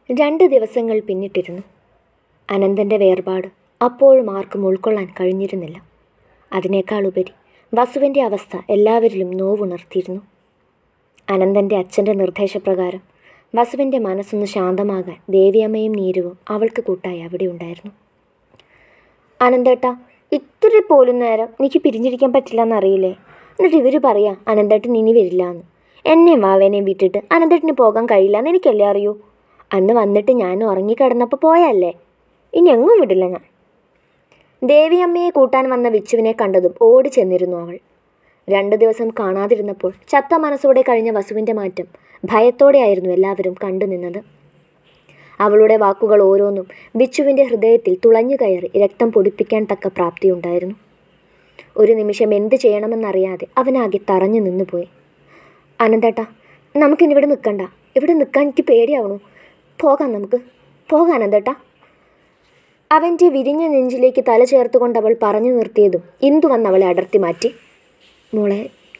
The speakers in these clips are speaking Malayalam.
2 ദിവസങ്ങൾ പിന്നിട്ടിരുന്നു. അനന്തൻ്റെ വേർപാട് അപ്പോഴും ആർക്കും ഉൾക്കൊള്ളാൻ കഴിഞ്ഞിരുന്നില്ല. അതിനേക്കാളുപരി വസുവിൻ്റെ അവസ്ഥ എല്ലാവരിലും നോവുണർത്തിയിരുന്നു. അനന്തൻ്റെ അച്ഛൻ്റെ നിർദ്ദേശപ്രകാരം വസുവിൻ്റെ മനസ്സൊന്ന് ശാന്തമാകാൻ ദേവിയമ്മയും നീരുവും അവൾക്ക് കൂട്ടായി അവിടെ ഉണ്ടായിരുന്നു. അനന്തേട്ടാ, ഇത്തിരി പോലും നേരം എനിക്ക് പിരിഞ്ഞിരിക്കാൻ പറ്റില്ല എന്നറിയില്ലേ? എന്നിട്ട് ഇവർ പറയാം അനന്തേട്ടൻ ഇനി വരില്ല എന്ന്. എന്നെയും വാവേനെയും വിട്ടിട്ട് അനന്തേട്ടന് പോകാൻ കഴിയില്ല എന്ന് എനിക്കല്ലേ അറിയൂ. അന്ന് വന്നിട്ട് ഞാൻ ഉറങ്ങിക്കിടന്നപ്പോൾ പോയല്ലേ. ഇനി എങ്ങും വിടില്ല ഞാൻ. ദേവിയമ്മയെ കൂട്ടാൻ വന്ന വിച്ചുവിനെ കണ്ടതും ഓടി ചെന്നിരുന്നു അവൾ. 2 ദിവസം കാണാതിരുന്നപ്പോൾ ചത്ത മനസ്സോടെ കഴിഞ്ഞ വസുവിൻ്റെ മാറ്റം ഭയത്തോടെയായിരുന്നു എല്ലാവരും കണ്ടു നിന്നത്. അവളുടെ വാക്കുകൾ ഓരോന്നും ബിച്ചുവിൻ്റെ ഹൃദയത്തിൽ തുളഞ്ഞു കയറി രക്തം പൊടിപ്പിക്കാൻ തക്ക പ്രാപ്തിയുണ്ടായിരുന്നു. ഒരു നിമിഷം എന്ത് ചെയ്യണമെന്നറിയാതെ അവനാകെ തറഞ്ഞു നിന്നുപോയി. അനന്തേട്ടാ, നമുക്കിന്നിവിടെ നിൽക്കണ്ട. ഇവിടെ നിൽക്കാൻ എനിക്ക് പേടിയാവണു. നമുക്ക് പോകാം അനന്തേട്ടാ. അവൻ്റെ വിരിഞ്ഞ നെഞ്ചിലേക്ക് തല ചേർത്തുകൊണ്ട് അവൾ പറഞ്ഞു നിർത്തിയതും ഇന്ദു വന്ന് അവളെ അടർത്തി മാറ്റി. മോളെ,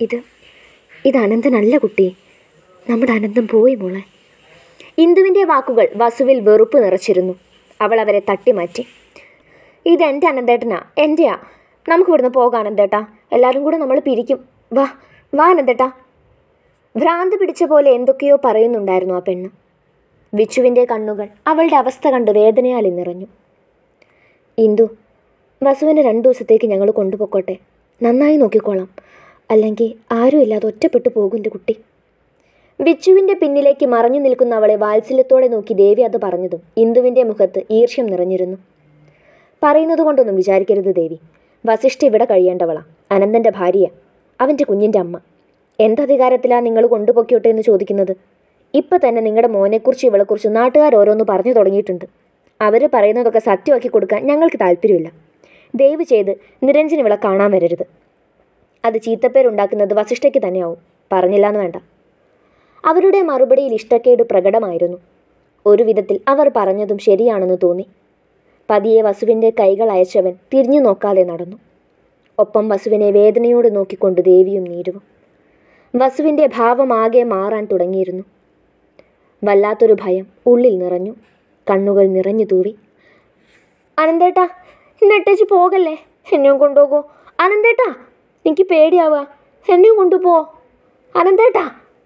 ഇത് അനന്തനല്ല കുട്ടി. നമ്മുടെ അനന്തം പോയി മോളെ. ഇന്ദുവിൻ്റെ വാക്കുകൾ വസുവിൽ വെറുപ്പ് നിറച്ചിരുന്നു. അവൾ അവരെ തട്ടിമാറ്റി. ഇതെൻ്റെ അനന്തേട്ടനാ, എൻ്റെയാ. നമുക്കിവിടുന്ന് പോകാം അനന്തേട്ടാ. എല്ലാവരും കൂടെ നമ്മൾ പിരിക്കും. വാ അനന്തേട്ടാ. ഭ്രാന്ത് പിടിച്ച പോലെ എന്തൊക്കെയോ പറയുന്നുണ്ടായിരുന്നു ആ പെണ്ണ്. വിച്ചുവിൻ്റെ കണ്ണുകൾ അവളുടെ അവസ്ഥ കണ്ട് വേദനയാൽ നിറഞ്ഞു. ഇന്ദു, വസുവിനെ 2 ദിവസത്തേക്ക് ഞങ്ങൾ കൊണ്ടുപോയിക്കോട്ടെ. നന്നായി നോക്കിക്കോളാം. അല്ലെങ്കിൽ ആരും ഇല്ലാതെ ഒറ്റപ്പെട്ടു പോകും എൻ്റെ കുട്ടി. വിച്ചുവിൻ്റെ പിന്നിലേക്ക് മറഞ്ഞു നിൽക്കുന്ന അവളെ വാത്സല്യത്തോടെ നോക്കി ദേവി അത് പറഞ്ഞതും ഇന്ദുവിൻ്റെ മുഖത്ത് ഈർഷ്യം നിറഞ്ഞിരുന്നു. പറയുന്നത് കൊണ്ടൊന്നും വിചാരിക്കരുത് ദേവി. വസിഷ്ഠ ഇവിടെ കഴിയേണ്ടവളാ. അനന്തൻ്റെ ഭാര്യ, അവൻ്റെ കുഞ്ഞിൻ്റെ അമ്മ. എന്തധികാരത്തിലാണ് നിങ്ങൾ കൊണ്ടുപോയിക്കോട്ടെ എന്ന് ചോദിക്കുന്നത്? ഇപ്പം തന്നെ നിങ്ങളുടെ മോനെക്കുറിച്ച് ഇവളെക്കുറിച്ച് നാട്ടുകാർ ഓരോന്ന് പറഞ്ഞു തുടങ്ങിയിട്ടുണ്ട്. അവർ പറയുന്നതൊക്കെ സത്യമാക്കി കൊടുക്കാൻ ഞങ്ങൾക്ക് താല്പര്യമില്ല. ദയവ് ചെയ്ത് നിരഞ്ജൻ ഇവളെ കാണാൻ വരരുത്. അത് ചീത്തപ്പേരുണ്ടാക്കുന്നത് വസിഷ്ഠയ്ക്ക് തന്നെയാവും. പറഞ്ഞില്ല എന്ന് വേണ്ട. അവരുടെ മറുപടിയിൽ ഇഷ്ടക്കേട് പ്രകടമായിരുന്നു. ഒരു വിധത്തിൽ അവർ പറഞ്ഞതും ശരിയാണെന്ന് തോന്നി. പതിയെ വസുവിൻ്റെ കൈകൾ അയച്ചവൻ തിരിഞ്ഞു നോക്കാതെ നടന്നു. ഒപ്പം വസുവിനെ വേദനയോട് നോക്കിക്കൊണ്ട് ദേവിയും നീരുവും. വസുവിൻ്റെ ഭാവമാകെ മാറാൻ തുടങ്ങിയിരുന്നു. വല്ലാത്തൊരു ഭയം ഉള്ളിൽ നിറഞ്ഞു. കണ്ണുകൾ നിറഞ്ഞു തൂവി. അനന്തേട്ടാ, എന്നെട്ടേച്ച് പോകല്ലേ. എന്നെയും കൊണ്ടുപോകോ അനന്തേട്ടാ. എനിക്ക് പേടിയാവുക. എന്നെയും കൊണ്ടുപോ അനന്തേട്ടാ.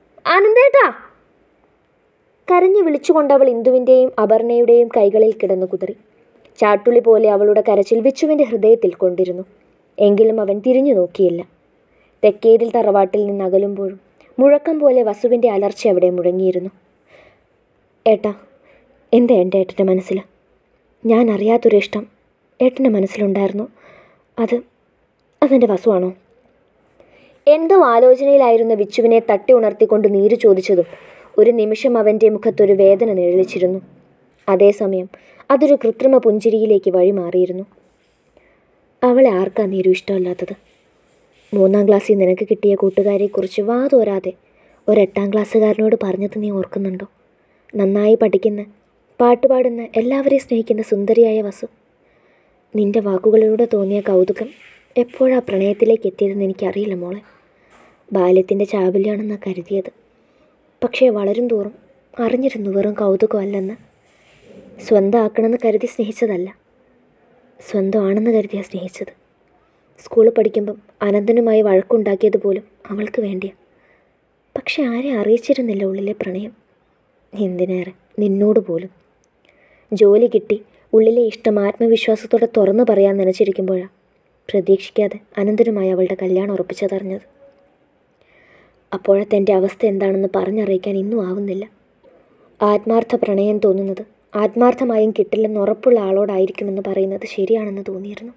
കരഞ്ഞു വിളിച്ചുകൊണ്ടവൾ ഇന്ദുവിൻ്റെയും അപർണയുടെയും കൈകളിൽ കിടന്നു കുതറി. ചാട്ടുളി പോലെ അവളുടെ കരച്ചിൽ വിച്ചുവിൻ്റെ ഹൃദയത്തിൽ കൊണ്ടിരുന്നു. എങ്കിലും അവൻ തിരിഞ്ഞു നോക്കിയില്ല. തെക്കേതിൽ തറവാട്ടിൽ നിന്ന് അകലുമ്പോഴും മുഴക്കം പോലെ വസുവിൻ്റെ അലർച്ച അവിടെ മുഴങ്ങിയിരുന്നു. ഏട്ടാ, എന്താ എൻ്റെ ഏട്ടൻ്റെ മനസ്സിൽ? ഞാൻ അറിയാത്തൊരു ഇഷ്ടം ഏട്ടൻ്റെ മനസ്സിലുണ്ടായിരുന്നു. അതെൻ്റെ വസുവാണോ? എന്തോ ആലോചനയിലായിരുന്ന വിച്ചുവിനെ തട്ടി ഉണർത്തിക്കൊണ്ട് നീരു ചോദിച്ചതും ഒരു നിമിഷം അവൻ്റെ മുഖത്തൊരു വേദന നിഴലിച്ചിരുന്നു. അതേസമയം അതൊരു കൃത്രിമ പുഞ്ചിരിയിലേക്ക് വഴിമാറിയിരുന്നു. അവളെ ആർക്കാ നീരു ഇഷ്ടമല്ലാത്തത്? 3ാം ക്ലാസ്സിൽ നിനക്ക് കിട്ടിയ കൂട്ടുകാരെക്കുറിച്ച് വാതോരാതെ ഒരു 8ാം ക്ലാസ്സുകാരനോട് പറഞ്ഞത് നീ ഓർക്കുന്നുണ്ടോ? നന്നായി പഠിക്കുന്ന, പാട്ടുപാടുന്ന, എല്ലാവരെയും സ്നേഹിക്കുന്ന സുന്ദരിയായ വസു. നിൻ്റെ വാക്കുകളിലൂടെ തോന്നിയ കൗതുകം എപ്പോഴാ പ്രണയത്തിലേക്ക് എത്തിയതെന്ന് എനിക്കറിയില്ല മോളെ. ബാല്യത്തിൻ്റെ ചാബല്യമാണെന്നാണ് കരുതിയത്. പക്ഷേ വളരും തോറും അറിഞ്ഞിരുന്നു വെറും കൗതുകമല്ലെന്ന്. സ്വന്തമാക്കണമെന്ന് കരുതി സ്നേഹിച്ചതല്ല, സ്വന്തമാണെന്ന് കരുതിയാണ് സ്നേഹിച്ചത്. സ്കൂളിൽ പഠിക്കുമ്പം അനന്തനുമായി വഴക്കുണ്ടാക്കിയത് പോലും അവൾക്ക് വേണ്ടിയാണ്. പക്ഷെ ആരെ അറിയിച്ചിരുന്നില്ല ഉള്ളിലെ പ്രണയം. എന്തിനേറെ നിന്നോട് പോലും. ജോലി കിട്ടി ഉള്ളിലെ ഇഷ്ടം ആത്മവിശ്വാസത്തോടെ തുറന്നു പറയാൻ നനച്ചിരിക്കുമ്പോഴാണ് പ്രതീക്ഷിക്കാതെ അനന്തനുമായി അവളുടെ കല്യാണം ഉറപ്പിച്ചതറിഞ്ഞത്. അപ്പോഴത്തെ എൻ്റെ അവസ്ഥ എന്താണെന്ന് പറഞ്ഞറിയിക്കാൻ ഇന്നും ആവുന്നില്ല. ആത്മാർത്ഥ പ്രണയം തോന്നുന്നത് ആത്മാർത്ഥമായും കിട്ടില്ലെന്ന് ഉറപ്പുള്ള ആളോടായിരിക്കുമെന്ന് പറയുന്നത് ശരിയാണെന്ന് തോന്നിയിരുന്നു.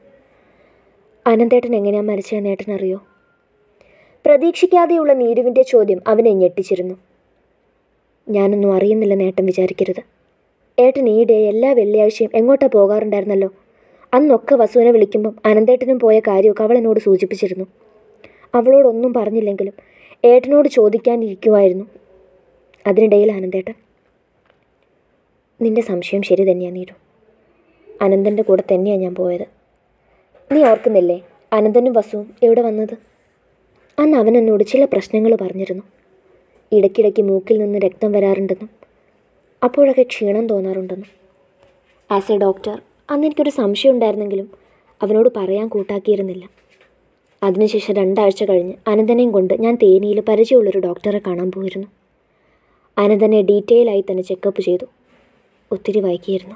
അനന്തേട്ടൻ എങ്ങനെയാണ് മരിച്ചതെന്ന് ഏട്ടനറിയോ? പ്രതീക്ഷിക്കാതെയുള്ള നീരുവിൻ്റെ ചോദ്യം അവനെ ഞെട്ടിച്ചിരുന്നു. ഞാനൊന്നും അറിയുന്നില്ലെന്ന് ഏട്ടൻ വിചാരിക്കരുത്. ഏട്ടൻ ഈയിടെ എല്ലാ വെള്ളിയാഴ്ചയും എങ്ങോട്ടാ പോകാറുണ്ടായിരുന്നല്ലോ. അന്നൊക്കെ വസുവിനെ വിളിക്കുമ്പം അനന്തേട്ടനും പോയ കാര്യമൊക്കെ അവൾ എന്നോട് സൂചിപ്പിച്ചിരുന്നു. അവളോടൊന്നും പറഞ്ഞില്ലെങ്കിലും ഏട്ടനോട് ചോദിക്കാനിരിക്കുമായിരുന്നു. അതിനിടയിൽ അനന്തേട്ടൻ. നിൻ്റെ സംശയം ശരി തന്നെയാണ് നീരു. അനന്തൻ്റെ കൂടെ തന്നെയാണ് ഞാൻ പോയത്. നീ ഓർക്കുന്നില്ലേ അനന്തനും വസുവും എവിടെ വന്നത്? അന്ന് അവൻ എന്നോട് ചില പ്രശ്നങ്ങൾ പറഞ്ഞിരുന്നു. ഇടയ്ക്കിടയ്ക്ക് മൂക്കിൽ നിന്ന് രക്തം വരാറുണ്ടെന്നും അപ്പോഴൊക്കെ ക്ഷീണം തോന്നാറുണ്ടെന്ന്. ആസ് എ ഡോക്ടർ അന്ന് എനിക്കൊരു സംശയം ഉണ്ടായിരുന്നെങ്കിലും അവനോട് പറയാൻ കൂട്ടാക്കിയിരുന്നില്ല. അതിനുശേഷം 2 ആഴ്ച കഴിഞ്ഞ് അനന്തനെയും കൊണ്ട് ഞാൻ തേനിയിൽ പരിചയമുള്ളൊരു ഡോക്ടറെ കാണാൻ പോയിരുന്നു. അനന്തനെ ഡീറ്റെയിലായി തന്നെ ചെക്കപ്പ് ചെയ്തു. ഒത്തിരി വൈകിയിരുന്നു.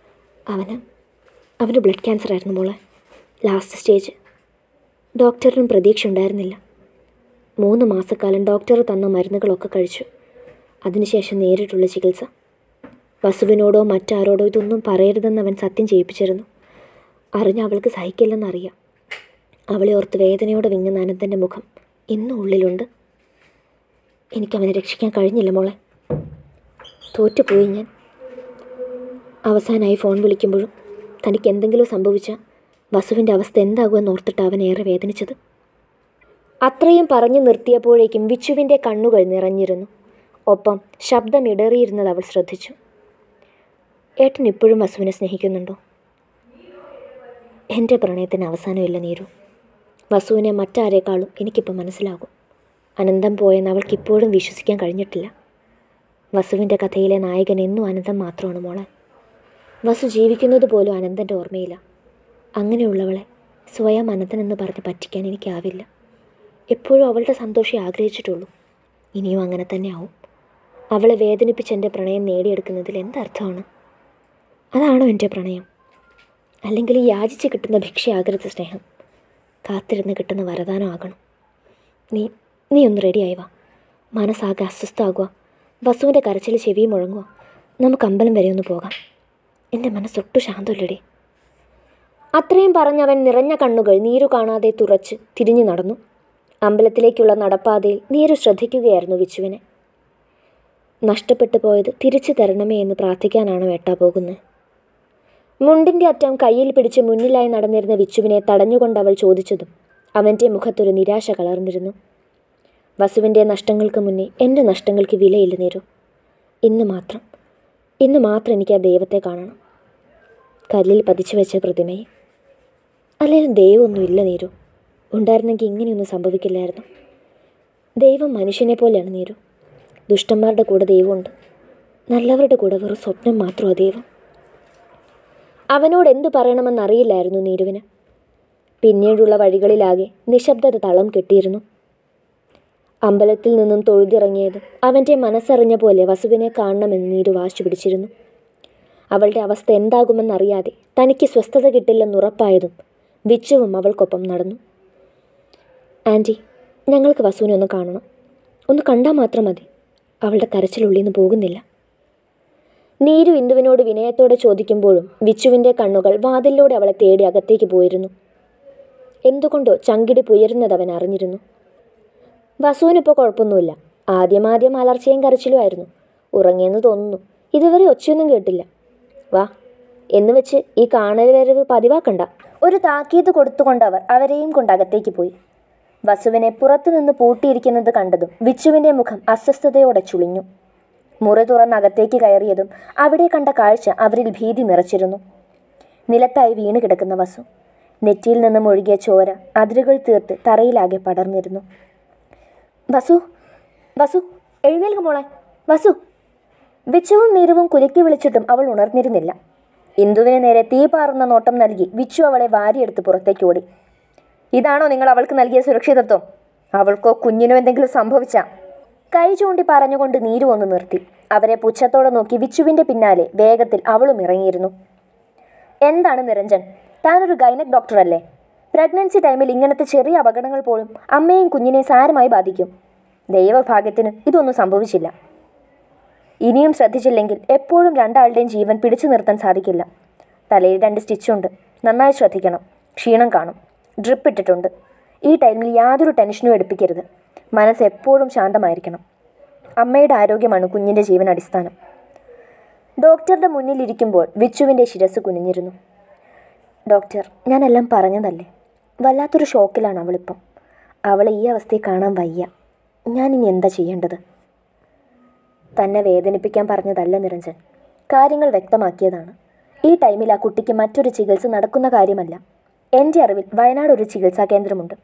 അവന് ബ്ലഡ് ക്യാൻസർ ആയിരുന്നു മോളെ. Last stage. ഡോക്ടറിനും പ്രതീക്ഷ ഉണ്ടായിരുന്നില്ല. 3 മാസക്കാലം ഡോക്ടർ തന്ന മരുന്നുകളൊക്കെ കഴിച്ചു. അതിനുശേഷം നേരിട്ടുള്ള ചികിത്സ. വസുവിനോടോ മറ്റാരോടോ ഇതൊന്നും പറയരുതെന്ന് അവൻ സത്യം ചെയ്യിപ്പിച്ചിരുന്നു. അറിഞ്ഞ അവൾക്ക് സഹിക്കില്ലെന്നറിയാം. അവളെ ഓർത്ത് വേദനയോടെ വിങ്ങുന്ന അനന്തൻ്റെ മുഖം ഇന്നും ഉള്ളിലുണ്ട്. എനിക്കവനെ രക്ഷിക്കാൻ കഴിഞ്ഞില്ല മോളെ. തോറ്റുപോയി ഞാൻ. അവസാനമായി ഫോൺ വിളിക്കുമ്പോഴും തനിക്ക് എന്തെങ്കിലും സംഭവിച്ചാൽ വസുവിൻ്റെ അവസ്ഥ എന്താകുമെന്ന് ഓർത്തിട്ട് അവൻ ഏറെ വേദനിച്ചത്. അത്രയും പറഞ്ഞു നിർത്തിയപ്പോഴേക്കും വിച്ചുവിൻ്റെ കണ്ണുകൾ നിറഞ്ഞിരുന്നു. ഒപ്പം ശബ്ദം ഇടറിയിരുന്നത് അവൾ ശ്രദ്ധിച്ചു. ഏട്ടൻ ഇപ്പോഴും വസുവിനെ സ്നേഹിക്കുന്നുണ്ടോ? എൻ്റെ പ്രണയത്തിന് അവസാനമില്ല നീരു. വസുവിനെ മറ്റാരേക്കാളും എനിക്കിപ്പോൾ മനസ്സിലാകും. അനന്തം പോയെന്ന് അവൾക്കിപ്പോഴും വിശ്വസിക്കാൻ കഴിഞ്ഞിട്ടില്ല. വസുവിൻ്റെ കഥയിലെ നായകൻ എന്നും അനന്തം മാത്രമാണ് മോളെ. വസു ജീവിക്കുന്നത് പോലും അനന്തൻ്റെ ഓർമ്മയില്ല. അങ്ങനെയുള്ളവളെ സ്വയം അനന്തനെന്ന് പറഞ്ഞ് പറ്റിക്കാൻ എനിക്കാവില്ല. എപ്പോഴും അവളുടെ സന്തോഷം ആഗ്രഹിച്ചിട്ടുള്ളൂ. ഇനിയും അങ്ങനെ തന്നെ ആവും. അവളെ വേദനിപ്പിച്ച് എൻ്റെ പ്രണയം നേടിയെടുക്കുന്നതിൽ എന്തർത്ഥമാണ്? അതാണോ എൻ്റെ പ്രണയം? അല്ലെങ്കിൽ യാചിച്ച് കിട്ടുന്ന ഭിക്ഷയാകരുത് സ്നേഹം. കാത്തിരുന്ന് കിട്ടുന്ന വരദാനം ആകണം. നീ ഒന്ന് റെഡിയായി വാ. മനസ്സാകെ അസ്വസ്ഥമാകുക. വസുവിൻ്റെ കരച്ചിൽ ചെവി മുഴങ്ങുക. നമുക്ക് അമ്പലം വരെ ഒന്ന് പോകാം. എൻ്റെ മനസ്സൊട്ടു ശാന്തമില്ലടി. അത്രയും പറഞ്ഞവൻ നിറഞ്ഞ കണ്ണുകൾ നീരു കാണാതെ തുറച്ച് തിരിഞ്ഞു നടന്നു. അമ്പലത്തിലേക്കുള്ള നടപ്പാതയിൽ നീരു ശ്രദ്ധിക്കുകയായിരുന്നു വിച്ചുവിനെ. നഷ്ടപ്പെട്ടു പോയത് തിരിച്ചു തരണമേ എന്ന് പ്രാർത്ഥിക്കാനാണ് വേട്ടാ പോകുന്നത്. മുണ്ടിൻ്റെ അറ്റം കയ്യിൽ പിടിച്ച് മുന്നിലായി നടന്നിരുന്ന വിച്ചുവിനെ തടഞ്ഞുകൊണ്ട് അവൾ ചോദിച്ചതും അവൻ്റെ മുഖത്തൊരു നിരാശ കളർന്നിരുന്നു. വസുവിൻ്റെ നഷ്ടങ്ങൾക്ക് മുന്നേ എൻ്റെ നഷ്ടങ്ങൾക്ക് വിലയില്ല നീരു. ഇന്ന് മാത്രം എനിക്ക് ആ ദൈവത്തെ കാണണം. കല്ലിൽ പതിച്ചു വെച്ച പ്രതിമയെ. അല്ലെങ്കിൽ ദൈവമൊന്നുമില്ല നീരു. ഉണ്ടായിരുന്നെങ്കിൽ ഇങ്ങനെയൊന്നും സംഭവിക്കില്ലായിരുന്നു. ദൈവം മനുഷ്യനെ പോലെയാണ് നീരു. ദുഷ്ടന്മാരുടെ കൂടെ ദൈവമുണ്ട്. നല്ലവരുടെ കൂടെ വെറും സ്വപ്നം മാത്രമാണ് ദൈവം. അവനോട് എന്തു പറയണമെന്നറിയില്ലായിരുന്നു നീരുവിന്. പിന്നീടുള്ള വഴികളിലാകെ നിശബ്ദത തളം കെട്ടിയിരുന്നു. അമ്പലത്തിൽ നിന്നും തൊഴുതിറങ്ങിയത് അവൻ്റെ മനസ്സറിഞ്ഞ പോലെ വസുവിനെ കാണണമെന്ന് നീരു വാശി പിടിച്ചിരുന്നു. അവളുടെ അവസ്ഥ എന്താകുമെന്നറിയാതെ തനിക്ക് സ്വസ്ഥത കിട്ടില്ലെന്നുറപ്പായതും വിച്ചുവും അവൾക്കൊപ്പം നടന്നു. ആൻറ്റി, ഞങ്ങൾക്ക് വസുവിനെ ഒന്ന് കാണണം. ഒന്ന് കണ്ടാൽ മാത്രം മതി. അവളുടെ കരച്ചിലുള്ളിൽ നിന്ന് പോകുന്നില്ല. നീരു ഇന്ദുവിനോട് വിനയത്തോടെ ചോദിക്കുമ്പോഴും വിച്ചുവിൻ്റെ കണ്ണുകൾ വാതിലിലൂടെ അവളെ തേടി അകത്തേക്ക് പോയിരുന്നു. എന്തുകൊണ്ടോ ചങ്കിടി പുയരുന്നത് അവൻ അറിഞ്ഞിരുന്നു. വസുവിനിപ്പോൾ കുഴപ്പമൊന്നുമില്ല. ആദ്യം അലർച്ചയും കരച്ചിലുമായിരുന്നു. ഉറങ്ങിയെന്ന് തോന്നുന്നു. ഇതുവരെ ഒച്ചയൊന്നും കേട്ടില്ല. വാ എന്ന് വെച്ച് ഈ കാണൽ വരവ് പതിവാക്കണ്ട. ഒരു താക്കീത് കൊടുത്തുകൊണ്ടവർ അവരെയും കൊണ്ട് അകത്തേക്ക് പോയി. വസുവിനെ പുറത്തുനിന്ന് പൂട്ടിയിരിക്കുന്നത് കണ്ടതും വിച്ചുവിൻ്റെ മുഖം അസ്വസ്ഥതയോടെ ചുളിഞ്ഞു. മുറി തുറന്ന് അകത്തേക്ക് കയറിയതും അവിടെ കണ്ട കാഴ്ച അവരിൽ ഭീതി നിറച്ചിരുന്നു. നിലത്തായി വീണ് കിടക്കുന്ന വസു. നെറ്റിയിൽ നിന്നും ഒഴുകിയ ചോര അതിരുകൾ തീർത്ത് തറയിലാകെ പടർന്നിരുന്നു. വസു എഴുന്നേൽക്ക് മോളെ. വസു. വിച്ചുവും നീരുവും കുലുക്കി വിളിച്ചിട്ടും അവൾ ഉണർന്നിരുന്നില്ല. ഇന്ദുവിന് നേരെ തീ പാറുന്ന നോട്ടം നൽകി വിച്ചു അവളെ വാരിയെടുത്ത് പുറത്തേക്ക് ഓടി. ഇതാണോ നിങ്ങൾ അവൾക്ക് നൽകിയ സുരക്ഷിതത്വം? അവൾക്കോ കുഞ്ഞിനോ എന്തെങ്കിലും സംഭവിച്ച? കൈ ചൂണ്ടി പറഞ്ഞുകൊണ്ട് നീരു ഒന്ന് നിർത്തി. അവരെ പുച്ഛത്തോടെ നോക്കി വിച്ചുവിൻ്റെ പിന്നാലെ വേഗത്തിൽ അവളും ഇറങ്ങിയിരുന്നു. എന്താണ് നിരഞ്ജൻ, താനൊരു ഗൈനക് ഡോക്ടറല്ലേ? പ്രഗ്നൻസി ടൈമിൽ ഇങ്ങനത്തെ ചെറിയ അപകടങ്ങൾ പോലും അമ്മയും കുഞ്ഞിനെയും സാരമായി ബാധിക്കും. ദൈവഭാഗ്യത്തിന് ഇതൊന്നും സംഭവിച്ചില്ല. ഇനിയും ശ്രദ്ധിച്ചില്ലെങ്കിൽ എപ്പോഴും രണ്ടാളുടെയും ജീവൻ പിടിച്ചു നിർത്താൻ സാധിക്കില്ല. തലയിൽ 2 സ്റ്റിച്ചുണ്ട്. നന്നായി ശ്രദ്ധിക്കണം. ക്ഷീണം കാണും. ഡ്രിപ്പ് ഇട്ടിട്ടുണ്ട്. ഈ ടൈമിൽ യാതൊരു ടെൻഷനും എടുപ്പിക്കരുത്. മനസ്സ് എപ്പോഴും ശാന്തമായിരിക്കണം. അമ്മയുടെ ആരോഗ്യമാണ് കുഞ്ഞിൻ്റെ ജീവൻ അടിസ്ഥാനം. ഡോക്ടറുടെ മുന്നിലിരിക്കുമ്പോൾ വിച്ചുവിൻ്റെ ശിരസ് കുനിഞ്ഞിരുന്നു. ഡോക്ടർ, ഞാനെല്ലാം പറഞ്ഞതല്ലേ. വല്ലാത്തൊരു ഷോക്കിലാണ് അവളിപ്പം. അവളെ ഈ അവസ്ഥയിൽ കാണാൻ വയ്യ. ഞാനിനി എന്താ ചെയ്യേണ്ടത്? തന്നെ വേദനിപ്പിക്കാൻ പറഞ്ഞതല്ല നിരഞ്ജൻ. കാര്യങ്ങൾ വ്യക്തമാക്കിയതാണ്. ഈ ടൈമിൽ ആ കുട്ടിക്ക് മറ്റൊരു ചികിത്സ നടക്കുന്ന കാര്യമല്ല. എൻ്റെ അറിവിൽ വയനാട് ഒരു ചികിത്സാ കേന്ദ്രമുണ്ട്.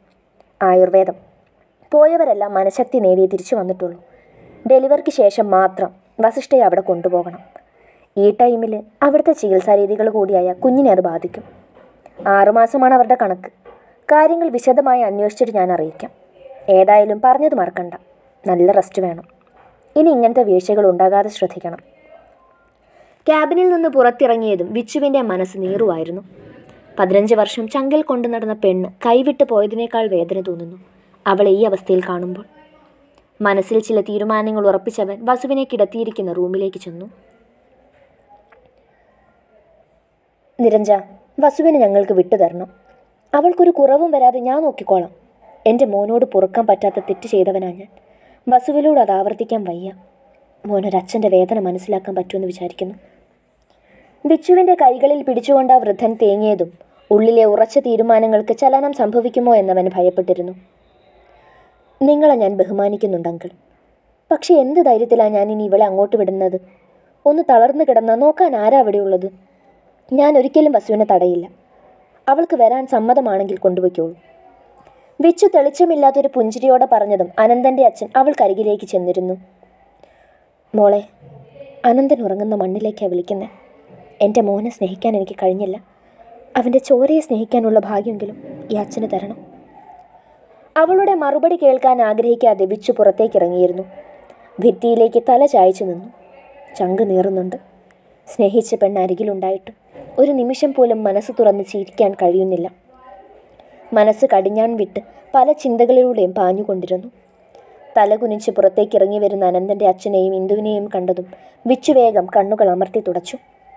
ആയുർവേദം. പോയവരെല്ലാം മനഃശക്തി നേടിയേ തിരിച്ചു വന്നിട്ടുള്ളൂ. ഡെലിവറിക്ക് ശേഷം മാത്രം വസിഷ്ഠയെ അവിടെ കൊണ്ടുപോകണം. ഈ ടൈമിൽ അവിടുത്തെ ചികിത്സാ രീതികൾ കൂടിയായ കുഞ്ഞിനെ അത് ബാധിക്കും. 6 മാസമാണ് അവരുടെ കണക്ക്. കാര്യങ്ങൾ വിശദമായി അന്വേഷിച്ചിട്ട് ഞാൻ അറിയിക്കാം. ഏതായാലും പറഞ്ഞത് മറക്കണ്ട. നല്ല റെസ്റ്റ് വേണം. ഇനി ഇങ്ങനത്തെ വീഴ്ചകൾ ഉണ്ടാകാതെ ശ്രദ്ധിക്കണം. ക്യാബിനിൽ നിന്ന് പുറത്തിറങ്ങിയതും വിച്ചുവിൻ്റെ മനസ്സ് നീറുവായിരുന്നു. 15 വർഷം ചങ്കിൽ കൊണ്ടു നടന്ന പെണ്ണ് കൈവിട്ട് പോയതിനേക്കാൾ വേദന തോന്നുന്നു അവളെ ഈ അവസ്ഥയിൽ കാണുമ്പോൾ. മനസ്സിൽ ചില തീരുമാനങ്ങൾ ഉറപ്പിച്ചവൻ വസുവിനെ കിടത്തിയിരിക്കുന്ന റൂമിലേക്ക് ചെന്നു. നിരഞ്ജ, വസുവിനെ ഞങ്ങൾക്ക് വിട്ടുതരണം. അവൾക്കൊരു കുറവും വരാതെ ഞാൻ നോക്കിക്കോളാം. എൻ്റെ മോനോട് പൊറുക്കാൻ പറ്റാത്ത തെറ്റ് ചെയ്തവനാ ഞാൻ. വസുവിലൂടെ അത് ആവർത്തിക്കാൻ വയ്യ. മോനൊരച്ഛൻ്റെ വേദന മനസ്സിലാക്കാൻ പറ്റുമെന്ന് വിചാരിക്കുന്നു. വിച്ചുവിൻ്റെ കൈകളിൽ പിടിച്ചുകൊണ്ട് ആ വൃദ്ധൻ തേങ്ങിയതും ഉള്ളിലെ ഉറച്ച തീരുമാനങ്ങൾക്ക് ചലനം സംഭവിക്കുമോ എന്നവന് ഭയപ്പെട്ടിരുന്നു. നിങ്ങളെ ഞാൻ ബഹുമാനിക്കുന്നുണ്ട് അങ്കിൾ. പക്ഷെ എന്ത് ധൈര്യത്തിലാണ് ഞാൻ ഇനി ഇവളെ അങ്ങോട്ട് വിടുന്നത്? ഒന്ന് തളർന്നു കിടന്നാൽ നോക്കാൻ ആരാ അവിടെയുള്ളത്? ഞാൻ ഒരിക്കലും വസുവിനെ തടയില്ല. അവൾക്ക് വരാൻ സമ്മതമാണെങ്കിൽ കൊണ്ടുപോയിക്കോളൂ. വിച്ചു തെളിച്ചമില്ലാത്തൊരു പുഞ്ചിരിയോടെ പറഞ്ഞതും അനന്തൻ്റെ അച്ഛൻ അവൾക്കരികിലേക്ക് ചെന്നിരുന്നു. മോളെ, അനന്തൻ ഉറങ്ങുന്ന മണ്ണിലേക്കാണ് വിളിക്കുന്നത്. എൻ്റെ മോനെ സ്നേഹിക്കാൻ എനിക്ക് കഴിഞ്ഞില്ല. അവൻ്റെ ചോരയെ സ്നേഹിക്കാനുള്ള ഭാഗ്യമെങ്കിലും ഈ അച്ഛന് തരണം. അവളുടെ മറുപടി കേൾക്കാൻ ആഗ്രഹിക്കാതെ വിച്ചു പുറത്തേക്കിറങ്ങിയിരുന്നു. ഭിത്തിയിലേക്ക് തല ചായച്ചു നിന്നു. ചങ്ക് നീറുന്നുണ്ട്. സ്നേഹിച്ച പെണ്ണ് അരികിലുണ്ടായിട്ട് ഒരു നിമിഷം പോലും മനസ്സ് തുറന്ന് ചിരിക്കാൻ കഴിയുന്നില്ല. മനസ്സ് കടിഞ്ഞാൺ വിട്ട് പല ചിന്തകളിലൂടെയും പാഞ്ഞുകൊണ്ടിരുന്നു. തലകുനിച്ച് പുറത്തേക്കിറങ്ങി വരുന്ന അനന്തൻ്റെ അച്ഛനെയും ഇന്ദുവിനെയും കണ്ടതും വിച്ചു വേഗം കണ്ണുകൾ അമർത്തി തുടച്ചു.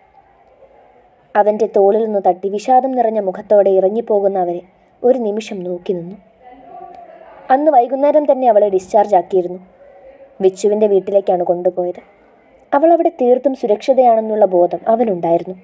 അവൻ്റെ തോളിൽ നിന്ന് തട്ടി വിഷാദം നിറഞ്ഞ മുഖത്തോടെ ഇറങ്ങിപ്പോകുന്ന അവരെ ഒരു നിമിഷം നോക്കി നിന്നു. അന്ന് വൈകുന്നേരം തന്നെ അവളെ ഡിസ്ചാർജ് ആക്കിയിരുന്നു. വിച്ചുവിൻ്റെ വീട്ടിലേക്കാണ് കൊണ്ടുപോയത്. അവൾ അവിടെ തീർത്തും സുരക്ഷിതയാണെന്നുള്ള ബോധം അവനുണ്ടായിരുന്നു.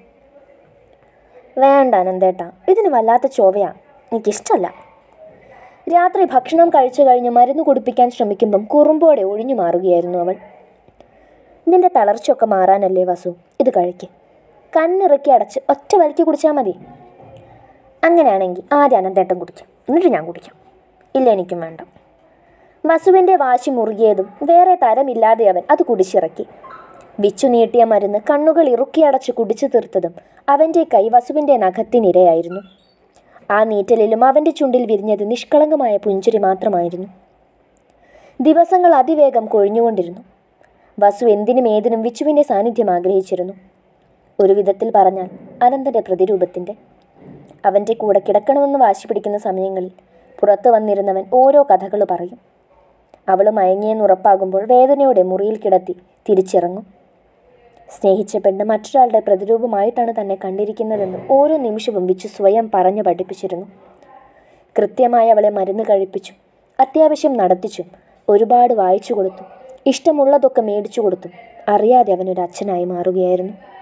വേണ്ട അനന്തേട്ടാ, ഇതിന് വല്ലാത്ത ചോവയാണ്. എനിക്കിഷ്ടമല്ല. രാത്രി ഭക്ഷണം കഴിച്ചു കഴിഞ്ഞ് മരുന്ന് കുടിപ്പിക്കാൻ ശ്രമിക്കുമ്പം കുറുമ്പോടെ ഒഴിഞ്ഞു മാറുകയായിരുന്നു അവൾ. നിന്റെ തളർച്ചയൊക്കെ മാറാനല്ലേ വസു, ഇത് കഴിക്ക്. കണ്ണിറക്കി അടച്ച് ഒറ്റ വലിക്ക് കുടിച്ചാൽ മതി. അങ്ങനെയാണെങ്കിൽ ആദ്യം അനന്തേട്ടൻ കുടിക്കാം, എന്നിട്ട് ഞാൻ കുടിക്കാം. ഇല്ല, എനിക്കും വേണ്ട. വസുവിൻ്റെ വാശി മുറുകിയതും വേറെ തരമില്ലാതെ അവൻ അത് കുടിച്ചിറക്കി. വിച്ചു നീട്ടിയ മരുന്ന് കണ്ണുകൾ ഇറുക്കിയടച്ച് കുടിച്ചു തീർത്തതും അവൻ്റെ കൈ വസുവിൻ്റെ നഖത്തിനിരയായിരുന്നു. ആ നീറ്റലിലും അവൻ്റെ ചുണ്ടിൽ വിരിഞ്ഞത് നിഷ്കളങ്കമായ പുഞ്ചിരി മാത്രമായിരുന്നു. ദിവസങ്ങൾ അതിവേഗം കൊഴിഞ്ഞുകൊണ്ടിരുന്നു. വസു എന്തിനും ഏതിനും വിച്ചുവിൻ്റെ സാന്നിധ്യം ആഗ്രഹിച്ചിരുന്നു. ഒരു വിധത്തിൽ പറഞ്ഞാൽ അനന്തൻ്റെ പ്രതിരൂപത്തിൻ്റെ. അവൻ്റെ കൂടെ കിടക്കണമെന്ന് വാശി പിടിക്കുന്ന സമയങ്ങളിൽ പുറത്തു വന്നിരുന്നവൻ ഓരോ കഥകൾ പറയും. അവൾ മയങ്ങിയെന്നുറപ്പാകുമ്പോൾ വേദനയോടെ മുറിയിൽ കിടത്തി തിരിച്ചിറങ്ങും. സ്നേഹിച്ച പെണ്ണ് മറ്റൊരാളുടെ പ്രതിരൂപമായിട്ടാണ് തന്നെ കണ്ടിരിക്കുന്നതെന്ന് ഓരോ നിമിഷവും വിച്ചു സ്വയം പറഞ്ഞു പഠിപ്പിച്ചിരുന്നു. കൃത്യമായി അവളെ മരുന്ന് കഴിപ്പിച്ചു, അത്യാവശ്യം നടത്തിച്ചും ഒരുപാട് വായിച്ചു കൊടുത്തും ഇഷ്ടമുള്ളതൊക്കെ മേടിച്ചു കൊടുത്തും അറിയാതെ അവനൊരു അച്ഛനായി മാറുകയായിരുന്നു.